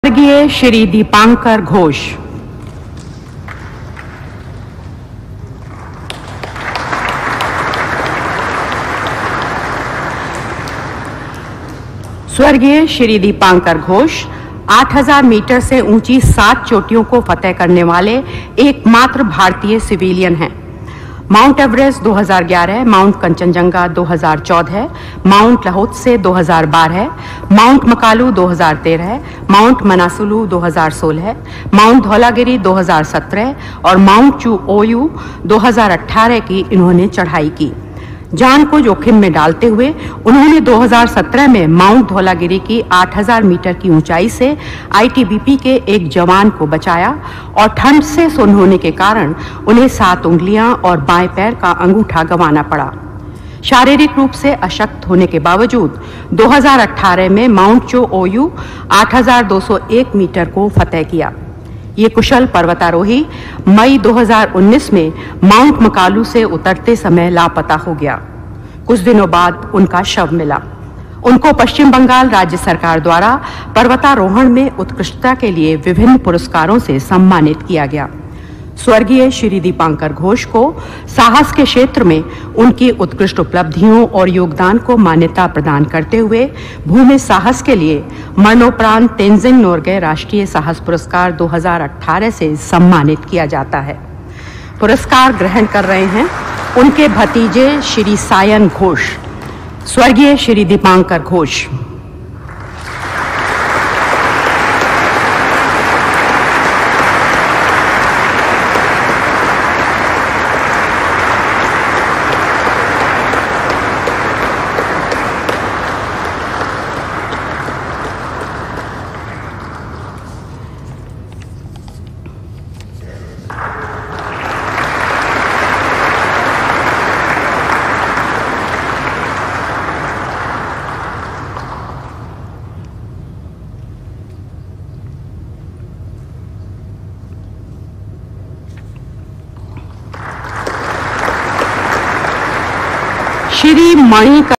स्वर्गीय श्री दीपांकर घोष। स्वर्गीय श्री दीपांकर घोष 8000 मीटर से ऊंची 7 चोटियों को फतेह करने वाले एकमात्र भारतीय सिविलियन हैं। Mount Everest 2011, Mount Kangchenjunga 2014, Mount Lhotse 2012, Mount Makalu 2013, Mount Manaslu 2016, Mount Dhaulagiri 2017 और माउंट चू ओयू 2018 की इन्होंने चढ़ाई की। जान को जोखिम में डालते हुए उन्होंने 2017 में माउंट धौलागिरी की 8000 मीटर की ऊंचाई से आईटीबीपी के एक जवान को बचाया और ठंड से सुन्न होने के कारण उन्हें 7 उंगलियां और बाएं पैर का अंगूठा गंवाना पड़ा। शारीरिक रूप से अशक्त होने के बावजूद 2018 में माउंट चो ओयू 8201 मीटर को फतेह किया। ये कुशल पर्वतारोही मई 2019 में माउंट मकालू से उतरते समय लापता हो गया। कुछ दिनों बाद उनका शव मिला। उनको पश्चिम बंगाल राज्य सरकार द्वारा पर्वतारोहण में उत्कृष्टता के लिए विभिन्न पुरस्कारों से सम्मानित किया गया। स्वर्गीय श्री दीपांकर घोष को साहस के क्षेत्र में उनकी उत्कृष्ट उपलब्धियों और योगदान को मान्यता प्रदान करते हुए भूमि साहस के लिए मरणोपरांत तेंजिंग नोर्गे राष्ट्रीय साहस पुरस्कार 2018 से सम्मानित किया जाता है। पुरस्कार ग्रहण कर रहे हैं उनके भतीजे श्री सायन घोष। स्वर्गीय श्री दीपांकर घोष। श्री मणि